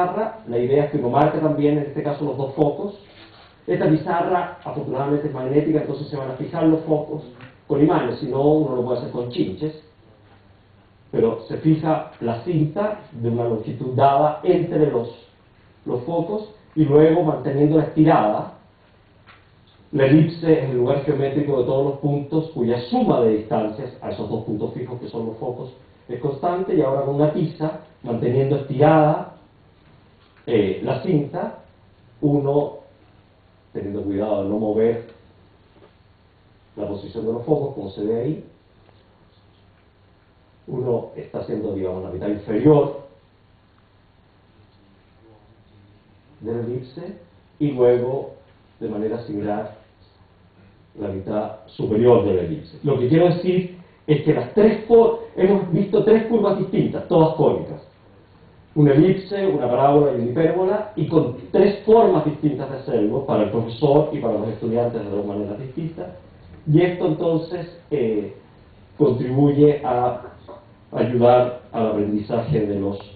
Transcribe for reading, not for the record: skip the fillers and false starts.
La idea es que uno marca también, en este caso, los dos focos. Esta pizarra, afortunadamente, es magnética, entonces se van a fijar los focos con imanes, si no, uno lo puede hacer con chinches. Pero se fija la cinta de una longitud dada entre los focos y luego, manteniéndola estirada, la elipse es el lugar geométrico de todos los puntos cuya suma de distancias a esos dos puntos fijos que son los focos es constante, y ahora con una tiza, manteniendo estirada la cinta, uno, teniendo cuidado de no mover la posición de los focos, como se ve ahí, uno está haciendo, digamos, la mitad inferior de la elipse y luego, de manera similar, la mitad superior de la elipse. Lo que quiero decir es que hemos visto tres curvas distintas, todas cónicas. Una elipse, una parábola y una hipérbola, y con tres formas distintas de hacerlo, para el profesor y para los estudiantes de dos maneras distintas. Y esto entonces contribuye a ayudar al aprendizaje de los